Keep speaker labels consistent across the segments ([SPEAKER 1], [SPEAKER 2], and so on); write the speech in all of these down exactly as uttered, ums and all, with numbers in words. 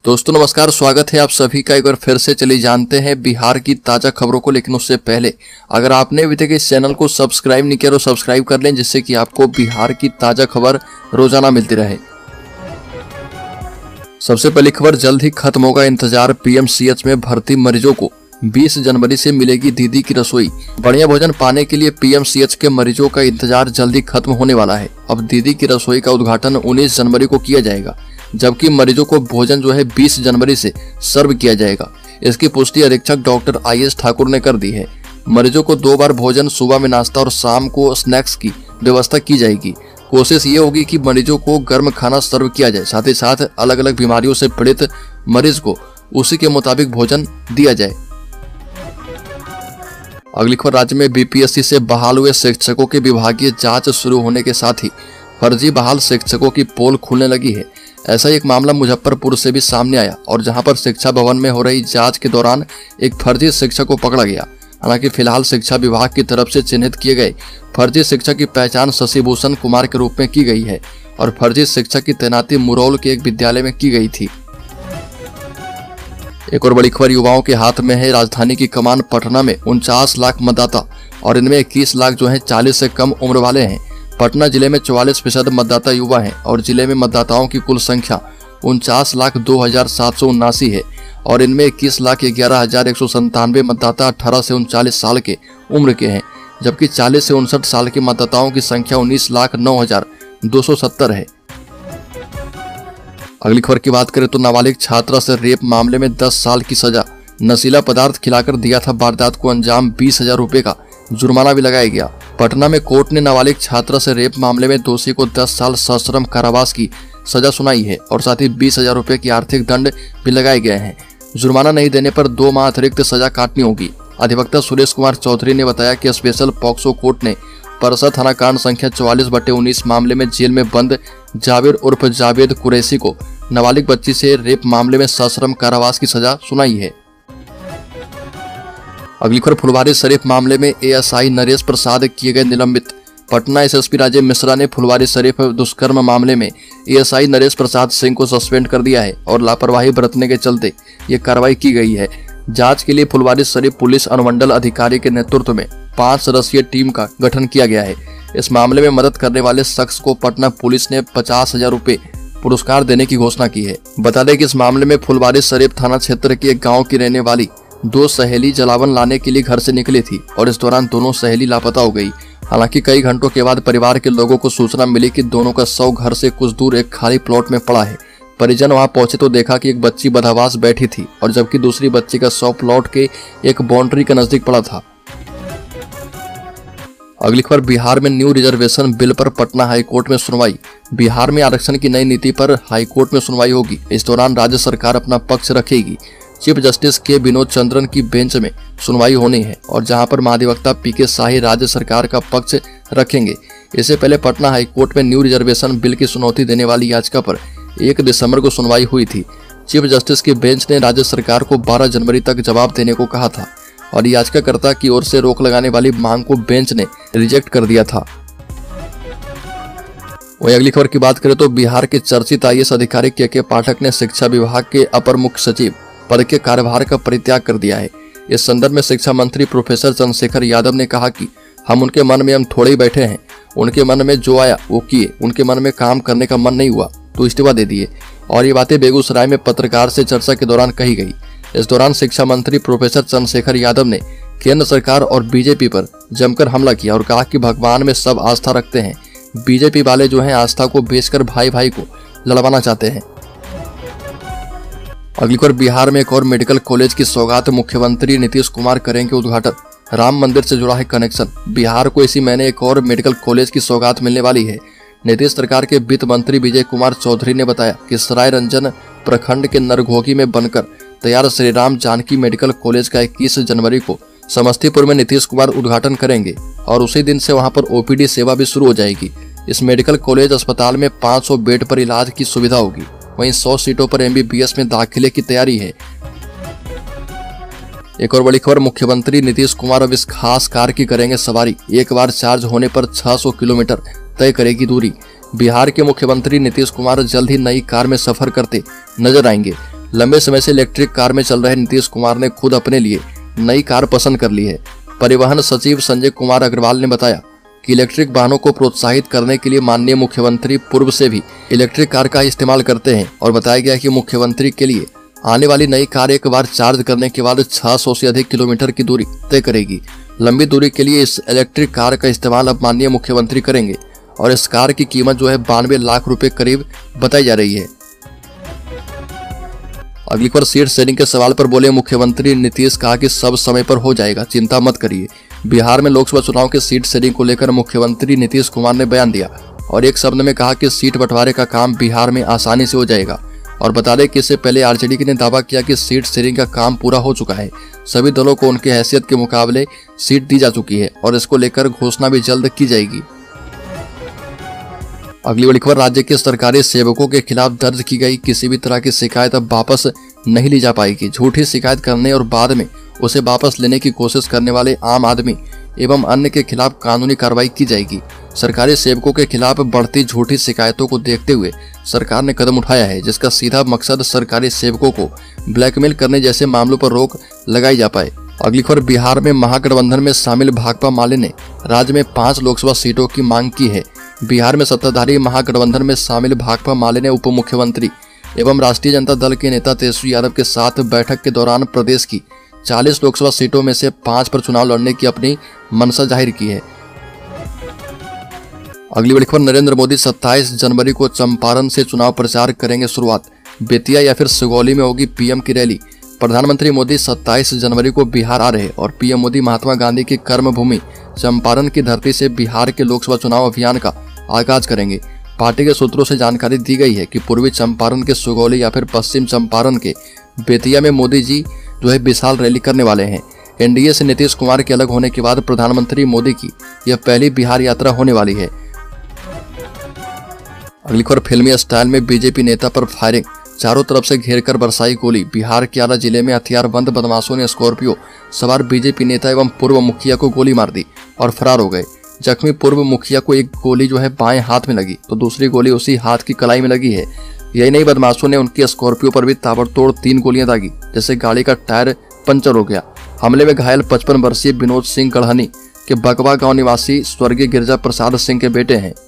[SPEAKER 1] दोस्तों नमस्कार, स्वागत है आप सभी का एक बार फिर से। चलिए जानते हैं बिहार की ताज़ा खबरों को, लेकिन उससे पहले अगर आपने अभी तक इस चैनल को सब्सक्राइब नहीं किया तो सब्सक्राइब कर लें, जिससे कि आपको बिहार की ताज़ा खबर रोजाना मिलती रहे। सबसे पहली खबर, जल्द ही खत्म होगा इंतजार, पीएमसीएच में भर्ती मरीजों को बीस जनवरी से मिलेगी दीदी की रसोई। बढ़िया भोजन पाने के लिए पीएमसीएच के मरीजों का इंतजार जल्दी खत्म होने वाला है। अब दीदी की रसोई का उद्घाटन उन्नीस जनवरी को किया जाएगा, जबकि मरीजों को भोजन जो है बीस जनवरी से सर्व किया जाएगा। इसकी पुष्टि अधीक्षक डॉक्टर आई एस ठाकुर ने कर दी है। मरीजों को दो बार भोजन, सुबह में नाश्ता और शाम को स्नैक्स की व्यवस्था की जाएगी। कोशिश ये होगी कि मरीजों को गर्म खाना सर्व किया जाए, साथ ही साथ अलग अलग बीमारियों से पीड़ित मरीज को उसी के मुताबिक भोजन दिया जाए। अगली खबर, राज्य में बीपीएससी से बहाल हुए शिक्षकों की विभागीय जांच शुरू होने के साथ ही फर्जी बहाल शिक्षकों की पोल खुलने लगी है। ऐसा एक मामला मुजफ्फरपुर से भी सामने आया, और जहां पर शिक्षा भवन में हो रही जांच के दौरान एक फर्जी शिक्षक को पकड़ा गया। हालांकि फिलहाल शिक्षा विभाग की तरफ से चिन्हित किए गए फर्जी शिक्षक की पहचान शशिभूषण कुमार के रूप में की गई है, और फर्जी शिक्षक की तैनाती मुरौल के एक विद्यालय में की गई थी। एक और बड़ी खबर युवाओं के हाथ में है। राजधानी की कमान पटना में उनचास लाख मतदाता, और इनमें इक्कीस लाख जो है चालीस से कम उम्र वाले हैं। पटना जिले में चौवालीस फीसद मतदाता युवा हैं, और जिले में मतदाताओं की कुल संख्या उनचास लाख दो हजार सात सौ उन्नासी है, और इनमें इक्कीस लाख ग्यारह हजार एक सौ संतानवे मतदाता अठारह से उनचालीस साल के उम्र के हैं, जबकि चालीस से उनसठ साल के मतदाताओं की संख्या उन्नीस लाख नौ हजार दो सौ सत्तर है। अगली खबर की बात करें तो नाबालिग छात्रा से रेप मामले में दस साल की सजा, नशीला पदार्थ खिलाकर दिया था वारदात को अंजाम, बीस हजार रुपए का जुर्माना भी लगाया गया। पटना में कोर्ट ने नाबालिग छात्रा से रेप मामले में दोषी को दस साल सश्रम कारावास की सजा सुनाई है, और साथ ही बीस हजार रुपए की आर्थिक दंड भी लगाए गए हैं। जुर्माना नहीं देने पर दो माह अतिरिक्त सजा काटनी होगी। अधिवक्ता सुरेश कुमार चौधरी ने बताया कि स्पेशल पॉक्सो कोर्ट ने परसा थाना कांड संख्या चौवालीस बटे उन्नीस मामले में जेल में बंद जाबिर उर्फ जावेद कुरैशी को नाबालिग बच्ची से रेप मामले में सश्रम कारावास की सजा सुनाई है। अगली खबर, फुलवारी शरीफ मामले में एएसआई नरेश प्रसाद किए गए निलंबित। पटना एसएसपी राजीव मिश्रा ने फुलवारी शरीफ दुष्कर्म मामले में एएसआई नरेश प्रसाद सिंह को सस्पेंड कर दिया है, और लापरवाही बरतने के चलते ये कार्रवाई की गई है। जांच के लिए फुलवारी शरीफ पुलिस अनुमंडल अधिकारी के नेतृत्व में पांच सदस्यीय टीम का गठन किया गया है। इस मामले में मदद करने वाले शख्स को पटना पुलिस ने पचास हजार रुपए पुरस्कार देने की घोषणा की है। बता दें कि इस मामले में फुलवारी शरीफ थाना क्षेत्र के एक गाँव की रहने वाली दो सहेली जलावन लाने के लिए घर से निकली थी, और इस दौरान दोनों सहेली लापता हो गई। हालांकि कई घंटों के बाद परिवार के लोगों को सूचना मिली कि दोनों का शव घर से कुछ दूर एक खाली प्लॉट में पड़ा है। परिजन वहां पहुंचे तो देखा कि एक बच्ची बदहवास बैठी थी, और जबकि दूसरी बच्ची का शव प्लॉट के एक बाउंड्री के नजदीक पड़ा था। अगली खबर, बिहार में न्यू रिजर्वेशन बिल पर पटना हाईकोर्ट में सुनवाई। बिहार में आरक्षण की नई नीति पर हाईकोर्ट में सुनवाई होगी। इस दौरान राज्य सरकार अपना पक्ष रखेगी। चीफ जस्टिस के विनोद चंद्रन की बेंच में सुनवाई होनी है, और जहां पर महाधिवक्ता पी के शाही राज्य सरकार का पक्ष रखेंगे। इससे पहले पटना हाईकोर्ट में न्यू रिजर्वेशन बिल की चुनौती देने वाली याचिका पर एक दिसंबर को सुनवाई हुई थी। चीफ जस्टिस की बेंच ने राज्य सरकार को बारह जनवरी तक जवाब देने को कहा था, और याचिकाकर्ता की ओर से रोक लगाने वाली मांग को बेंच ने रिजेक्ट कर दिया था। वही अगली खबर की बात करें तो बिहार के चर्चित आईएएस अधिकारी के के पाठक ने शिक्षा विभाग के अपर मुख्य सचिव पद के कार्यभार का परित्याग कर दिया है। इस संदर्भ में शिक्षा मंत्री प्रोफेसर चंद्रशेखर यादव ने कहा कि हम उनके मन में हम थोड़े ही बैठे हैं, उनके मन में जो आया वो किए, उनके मन में काम करने का मन नहीं हुआ तो इस्तीफा दे दिए। और ये बातें बेगूसराय में पत्रकार से चर्चा के दौरान कही गई। इस दौरान शिक्षा मंत्री प्रोफेसर चंद्रशेखर यादव ने केंद्र सरकार और बीजेपी पर जमकर हमला किया, और कहा कि भगवान में सब आस्था रखते हैं, बीजेपी वाले जो हैं आस्था को बेचकर भाई भाई को लड़वाना चाहते हैं। अगली बार बिहार में एक और मेडिकल कॉलेज की सौगात, मुख्यमंत्री नीतीश कुमार करेंगे उद्घाटन। राम मंदिर से जुड़ा है कनेक्शन। बिहार को इसी महीने एक और मेडिकल कॉलेज की सौगात मिलने वाली है। नीतीश सरकार के वित्त मंत्री विजय कुमार चौधरी ने बताया कि सराय रंजन प्रखंड के नरघोघी में बनकर तैयार श्री राम जानकी मेडिकल कॉलेज का इक्कीस जनवरी को समस्तीपुर में नीतीश कुमार उद्घाटन करेंगे, और उसी दिन से वहां पर ओपीडी सेवा भी शुरू हो जाएगी। इस मेडिकल कॉलेज अस्पताल में पाँच सौ बेड पर इलाज की सुविधा होगी। वहीं सौ सीटों पर एमबीबीएस में दाखिले की तैयारी है। एक और बड़ी खबर, मुख्यमंत्री नीतीश कुमार अब इस खास कार की करेंगे सवारी। एक बार चार्ज होने पर छह सौ किलोमीटर तय करेगी दूरी। बिहार के मुख्यमंत्री नीतीश कुमार जल्द ही नई कार में सफर करते नजर आएंगे। लंबे समय से इलेक्ट्रिक कार में चल रहे नीतीश कुमार ने खुद अपने लिए नई कार पसंद कर ली है। परिवहन सचिव संजय कुमार अग्रवाल ने बताया कि इलेक्ट्रिक वाहनों को प्रोत्साहित करने के लिए माननीय मुख्यमंत्री पूर्व से भी इलेक्ट्रिक कार का इस्तेमाल करते हैं और बताया गया कि मुख्यमंत्री के लिए आने वाली नई कार एक बार चार्ज करने के बाद छह सौ से अधिक किलोमीटर की दूरी तय करेगी। लंबी दूरी के लिए इस इलेक्ट्रिक कार का इस्तेमाल अब माननीय मुख्यमंत्री करेंगे और इस कार की कीमत जो है बानवे लाख रुपए करीब बताई जा रही है। अगली बार सीट शेयरिंग के सवाल पर बोले मुख्यमंत्री नीतीश, कहा कि सब समय पर हो जाएगा, चिंता मत करिए। बिहार में लोकसभा चुनाव के सीट शेयरिंग को लेकर मुख्यमंत्री नीतीश कुमार ने बयान दिया और एक शब्द में कहा कि सीट बंटवारे का काम बिहार में आसानी से हो जाएगा। और बता दें कि इससे पहले आरजेडी ने दावा किया कि सीट शेयरिंग का काम पूरा हो चुका है, सभी दलों को उनके हैसियत के मुकाबले सीट दी जा चुकी है और इसको लेकर घोषणा भी जल्द की जाएगी। अगली बड़ी खबर, राज्य के सरकारी सेवकों के खिलाफ दर्ज की गई किसी भी तरह की शिकायत अब वापस नहीं ली जा पाएगी। झूठी शिकायत करने और बाद में उसे वापस लेने की कोशिश करने वाले आम आदमी एवं अन्य के खिलाफ कानूनी कार्रवाई की जाएगी। सरकारी सेवकों के खिलाफ बढ़ती झूठी शिकायतों को देखते हुए सरकार ने कदम उठाया है, जिसका सीधा मकसद सरकारी सेवकों को ब्लैकमेल करने जैसे मामलों पर रोक लगाई जा पाए। अगली खबर, बिहार में महागठबंधन में शामिल भाकपा माले ने राज्य में पांच लोकसभा सीटों की मांग की है। बिहार में सत्ताधारी महागठबंधन में शामिल भाकपा माले ने उप मुख्यमंत्री एवं राष्ट्रीय जनता दल के नेता तेजस्वी यादव के साथ बैठक के दौरान प्रदेश की चालीस लोकसभा सीटों में से पांच पर चुनाव लड़ने की अपनी मंशा जाहिर की है। अगली बड़ी खबर, नरेंद्र मोदी सत्ताईस जनवरी को चंपारण से चुनाव प्रचार करेंगे शुरुआत। बेतिया या फिर सुगौली में होगी पीएम की रैली। प्रधानमंत्री मोदी सत्ताईस जनवरी को बिहार आ रहे और पीएम मोदी महात्मा गांधी की कर्मभूमि चंपारण की धरती से बिहार के लोकसभा चुनाव अभियान का आगाज करेंगे। पार्टी के सूत्रों से जानकारी दी गई है कि पूर्वी चंपारण के सुगौली या फिर पश्चिम चंपारण के बेतिया में मोदी जी जो है विशाल रैली करने वाले हैं। एनडीए से नीतीश कुमार के अलग होने के बाद प्रधानमंत्री मोदी की यह पहली बिहार यात्रा होने वाली है। अगली खबर, फिल्मी स्टाइल में बीजेपी नेता पर फायरिंग, चारों तरफ से घेरकर बरसाई गोली। बिहार के आरा जिले में हथियारबंद बदमाशों ने स्कॉर्पियो सवार बीजेपी नेता एवं पूर्व मुखिया को गोली मार दी और फरार हो गए। जख्मी पूर्व मुखिया को एक गोली जो है बाएं हाथ में लगी तो दूसरी गोली उसी हाथ की कलाई में लगी है। यही नहीं, बदमाशों ने उनकी स्कॉर्पियो पर भी ताबड़तोड़ तीन गोलियां दागी, जिससे गाड़ी का टायर पंचर हो गया। हमले में घायल पचपन वर्षीय विनोद सिंह गढ़हनी के बकवा गांव निवासी स्वर्गीय गिरजा प्रसाद सिंह के बेटे हैं।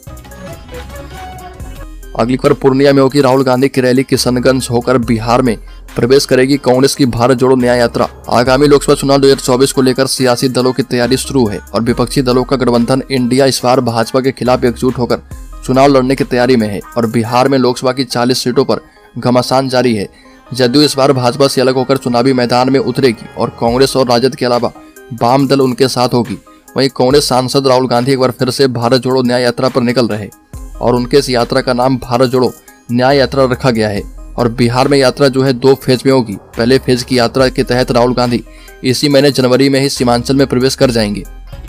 [SPEAKER 1] अगली खबर, पूर्णिया में होगी राहुल गांधी की रैली। किशनगंज होकर बिहार में प्रवेश करेगी कांग्रेस की भारत जोड़ो न्याय यात्रा। आगामी लोकसभा चुनाव दो हज़ार चौबीस को लेकर सियासी दलों की तैयारी शुरू है और विपक्षी दलों का गठबंधन इंडिया इस बार भाजपा के खिलाफ एकजुट होकर चुनाव लड़ने की तैयारी में है और बिहार में लोकसभा की चालीस सीटों पर घमासान जारी है। जदयू इस बार भाजपा से अलग होकर चुनावी मैदान में उतरेगी और कांग्रेस और राजद के अलावा वाम दल उनके साथ होगी। वहीं कांग्रेस सांसद राहुल गांधी एक बार फिर से भारत जोड़ो न्याय यात्रा पर निकल रहे और उनके इस यात्रा का नाम भारत जोड़ो न्याय यात्रा रखा गया है और बिहार में यात्रा जो है दो फेज में होगी। पहले फेज की यात्रा के तहत राहुल गांधी इसी महीने जनवरी में ही सीमांचल में प्रवेश कर जाएंगे।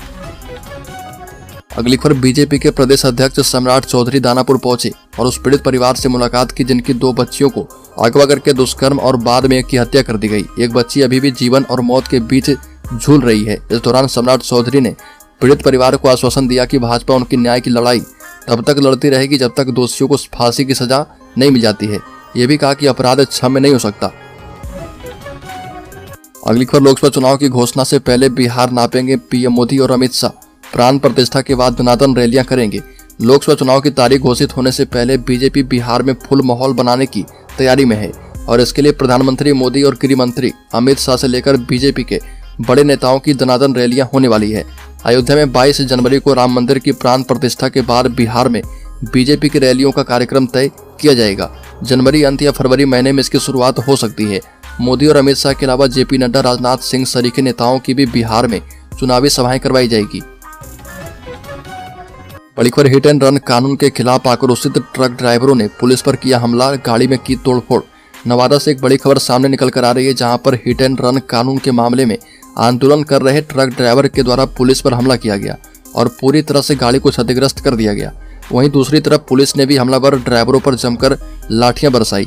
[SPEAKER 1] अगली खबर, बीजेपी के प्रदेश अध्यक्ष सम्राट चौधरी दानापुर पहुंचे और उस पीड़ित परिवार से मुलाकात की जिनकी दो बच्चियों को अगवा करके दुष्कर्म और बाद में एक की हत्या कर दी गई। एक बच्ची अभी भी जीवन और मौत के बीच झूल रही है। इस दौरान सम्राट चौधरी ने पीड़ित परिवार को आश्वासन दिया कि भाजपा उनकी न्याय की लड़ाई तब तक लड़ती रहेगी जब तक दोषियों को फांसी की सजा नहीं मिल जाती है। ये भी कहा कि अपराध क्षम्य नहीं हो सकता। अगली खबर, लोकसभा चुनाव की घोषणा से पहले बिहार नापेंगे पीएम मोदी और अमित शाह। प्राण प्रतिष्ठा के बाद दनादन रैलियां करेंगे। लोकसभा चुनाव की तारीख घोषित होने से पहले बीजेपी बिहार में फुल माहौल बनाने की तैयारी में है और इसके लिए प्रधानमंत्री मोदी और गृह मंत्री अमित शाह से लेकर बीजेपी के बड़े नेताओं की दनादन रैलियां होने वाली है। अयोध्या में बाईस जनवरी को राम मंदिर की प्राण प्रतिष्ठा के बाद बिहार में बीजेपी की रैलियों का कार्यक्रम तय किया जाएगा। जनवरी अंत या फरवरी महीने में इसकी शुरुआत हो सकती है। मोदी और अमित शाह के अलावा जेपी नड्डा, राजनाथ सिंह सरीखे नेताओं की भी बिहार में चुनावी सभाएं करवाई जाएगी। बड़ी खबर, हिट एंड रन कानून के खिलाफ आक्रोशित ट्रक ड्राइवरों ने पुलिस पर किया हमला, गाड़ी में की तोड़फोड़। नवादा से एक बड़ी खबर सामने निकल कर आ रही है, जहां पर हिट एंड रन कानून के मामले में आंदोलन कर रहे ट्रक ड्राइवर के द्वारा पुलिस पर हमला किया गया और पूरी तरह से गाड़ी को क्षतिग्रस्त कर दिया गया। वहीं दूसरी तरफ पुलिस ने भी हमलावर ड्राइवरों पर जमकर लाठियां बरसाई।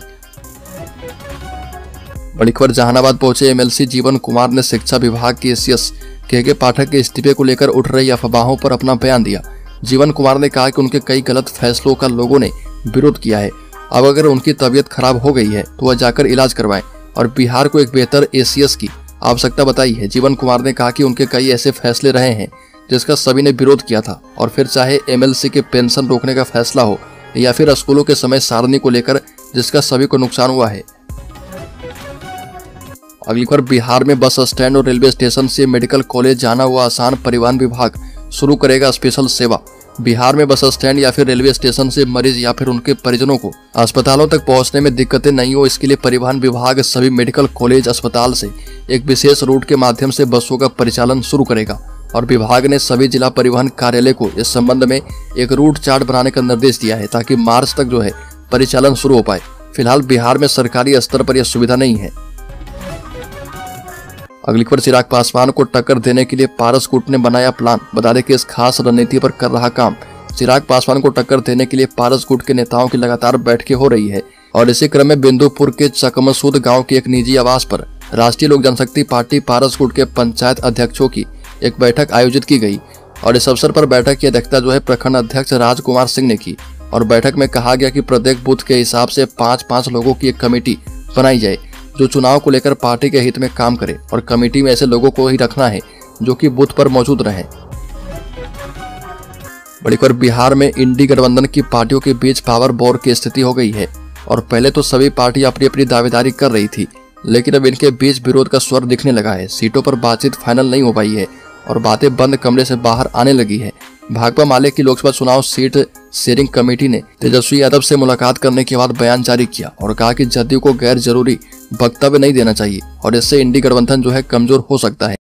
[SPEAKER 1] बड़ी खबर, जहानाबाद पहुंचे एमएलसी जीवन कुमार ने शिक्षा विभाग के एसीएस के के पाठक के इस्तीफे को लेकर उठ रही अफवाहों पर अपना बयान दिया। जीवन कुमार ने कहा कि उनके कई गलत फैसलों का लोगों ने विरोध किया है। अब अगर उनकी तबीयत खराब हो गई है तो वह जाकर इलाज करवाएं और बिहार को एक बेहतर एसीएस की आवश्यकता बताई है। जीवन कुमार ने कहा कि उनके कई ऐसे फैसले रहे हैं जिसका सभी ने विरोध किया था, और फिर चाहे एमएलसी के पेंशन रोकने का फैसला हो या फिर स्कूलों के समय सारणी को लेकर जिसका सभी को नुकसान हुआ है। अगली बार बिहार में बस स्टैंड और रेलवे स्टेशन से मेडिकल कॉलेज जाना हुआ आसान, परिवहन विभाग शुरू करेगा स्पेशल सेवा। बिहार में बस स्टैंड या फिर रेलवे स्टेशन से मरीज या फिर उनके परिजनों को अस्पतालों तक पहुंचने में दिक्कतें नहीं हो, इसके लिए परिवहन विभाग सभी मेडिकल कॉलेज अस्पताल से एक विशेष रूट के माध्यम से बसों का परिचालन शुरू करेगा। और विभाग ने सभी जिला परिवहन कार्यालय को इस संबंध में एक रूट चार्ट बनाने का निर्देश दिया है ताकि मार्च तक जो है परिचालन शुरू हो पाए। फिलहाल बिहार में सरकारी स्तर पर यह सुविधा नहीं है। अगली खबर, चिराग पासवान को टक्कर देने के लिए पारस गुट ने बनाया प्लान। बता दें कि इस खास रणनीति पर कर रहा काम। चिराग पासवान को टक्कर देने के लिए पारस गुट के नेताओं की लगातार बैठकें हो रही है और इसी क्रम में बिंदुपुर के चकमसूद गांव के एक निजी आवास पर राष्ट्रीय लोक जनशक्ति पार्टी पारस गुट के पंचायत अध्यक्षों की एक बैठक आयोजित की गई। और इस अवसर पर बैठक की अध्यक्षता जो है प्रखंड अध्यक्ष राजकुमार सिंह ने की। और बैठक में कहा गया कि प्रत्येक बूथ के हिसाब से पाँच पाँच लोगों की एक कमेटी बनाई जाए जो चुनाव को लेकर पार्टी के हित में काम करे, और कमेटी में ऐसे लोगों को ही रखना है जो कि बूथ पर मौजूद रहे। बड़ी खबर, बिहार में इंडी गठबंधन की पार्टियों के बीच पावर वॉर की स्थिति हो गई है। और पहले तो सभी पार्टी अपनी अपनी दावेदारी कर रही थी, लेकिन अब इनके बीच विरोध का स्वर दिखने लगा है। सीटों पर बातचीत फाइनल नहीं हो पाई है और बातें बंद कमरे से बाहर आने लगी है। भाकपा माले की लोकसभा चुनाव सीट शेयरिंग कमेटी ने तेजस्वी यादव से मुलाकात करने के बाद बयान जारी किया और कहा कि जदयू को गैर जरूरी वक्तव्य नहीं देना चाहिए और इससे इंडी गठबंधन जो है कमजोर हो सकता है।